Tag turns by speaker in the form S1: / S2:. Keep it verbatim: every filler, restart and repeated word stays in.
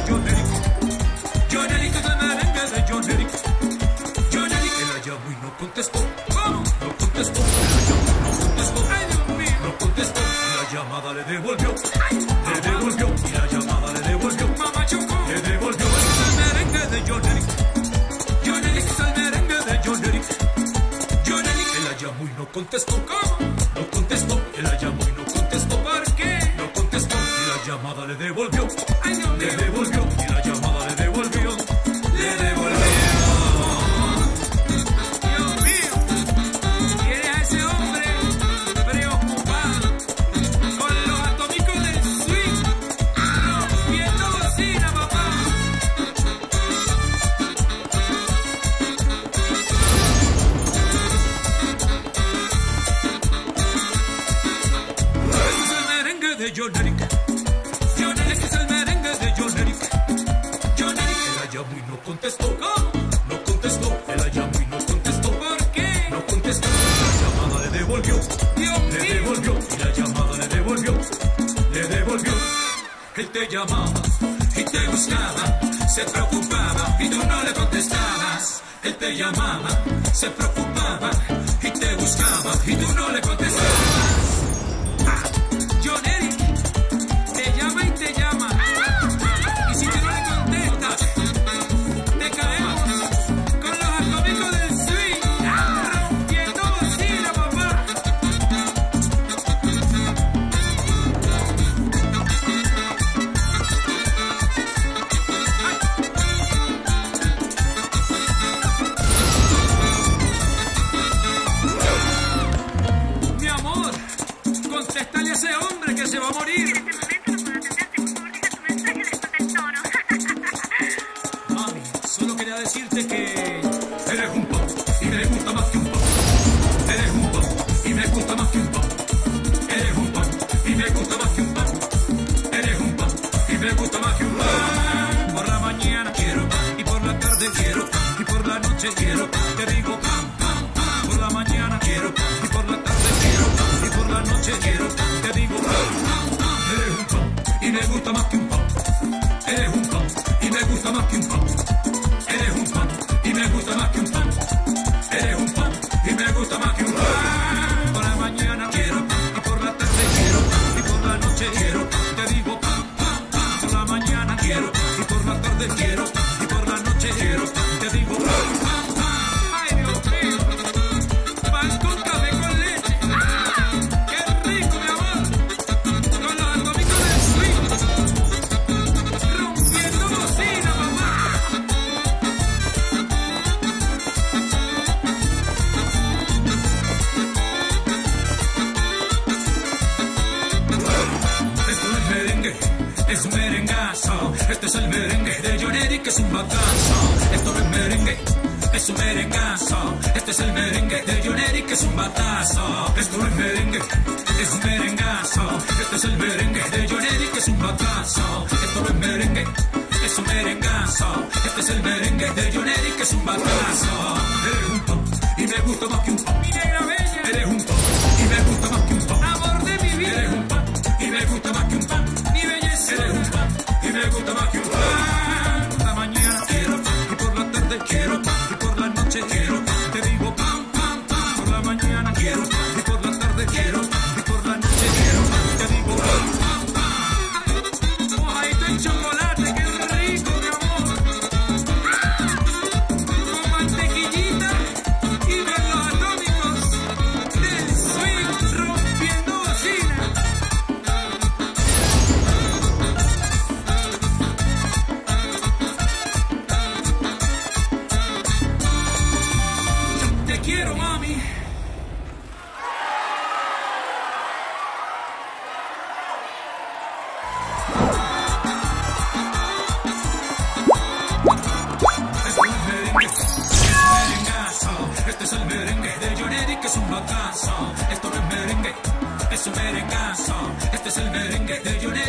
S1: John Eric. John Eric es el merengue de John Eric. John Eric, él la llamó y no contestó. ¿Cómo? No contestó, él la llamó y no contestó. Ay, Dios mío. No contestó y la llamada le devolvió. Ay, le devolvió y la llamada le devolvió. Mamá Choco. Le devolvió. Ese es el merengue de John Eric. John Eric es el merengue de John Eric. John Eric, él la llamó y no contestó. ¿Cómo? No contestó, él la llamó y no contestó. ¿Por qué? No contestó y la llamada le devolvió. Ay, Dios mío. Le devolvió y la llamada le devolvió. Le devolvió. Dios mío. Tiene a ese hombre preocupado con los atómicos del swing. Rompiendo bocina, papá. Ese es el merengue de John Eric. John Eric es el merengue de John Eric. John Eric, él la llamó y no contestó. ¿Cómo? No contestó, él la llamó y no contestó. ¿Por qué? No contestó, la llamada le devolvió. Dios mío. Le devolvió y la llamada le devolvió. Le devolvió. Él te llamaba y te buscaba, se preocupaba y tú no le contestabas. Él te llamaba, se preocupaba y te buscaba y tú no le contestabas. Ah, John Eric te llama y te llama. Y si tú no le contestas, te caemos con los atómicos del swing. Rompiendo bocina, papá. Mi amor, contéstale a ese hombre que se va a morir. Mami, solo quería decirte que eres un pop y me gusta más que un pop. Eres un pop y me gusta más que un pop. Eres un pop y me gusta más que un pop. Eres un pop y me gusta más que un pop. Por la mañana quiero y por la tarde quiero y por la noche quiero. Te digo pam, pam, pam. Por la mañana quiero y por la tarde quiero y por la noche quiero. Te digo pam, pam, pam. Eres un pop y me gusta más que un pop. Eres un pop y me gusta más que un pop. Eres un pop y me gusta más que un pop. Eres un pop y me gusta más que un pop. Por la mañana quiero y por la tarde quiero y por la noche quiero. Te digo pam, pam, pam. Por la mañana quiero y por la tarde quiero y por la noche quiero. Te digo pam, pam, pam. Ay, Dios mío. Pan con café con leche. Qué rico, mi amor. Con los atómicos del swing. Rompiendo bocina, mamá. Esto no es merengue, es un merengazo. Este es el merengue de John Eric, es un batazo. Esto no es merengue, es un merengazo. Este es el merengue de John Eric, es un batazo. Esto no es merengue, es un merengazo. Este es el merengue de John Eric, es un batazo. Esto no es merengue, es un merengazo. Este es el merengue de John Eric, es un batazo. Eres un pop y me gusta más que un pop. Mi negra bella. Eres un pop y me gusta más que un pop. Amor de mi vida. Eres un pop y me gusta más que un pop. Mi belleza. Eres un pop y me gusta más que un pop. Por la mañana quiero y por la tarde quiero y por la noche quiero. Te digo pam, pam, pam. Por la mañana quiero y por la tarde quiero y por la noche quiero. Te digo pam, pam, pam. Mojadito en chocolate, qué rico, mi amor. Con mantequillita y con los atómicos del swing rompiendo bocina. Te quiero, mami. Este es el merengue de John Eric, es un batazo. Esto no es merengue, es un merengazo. Este es el merengue de John Eric.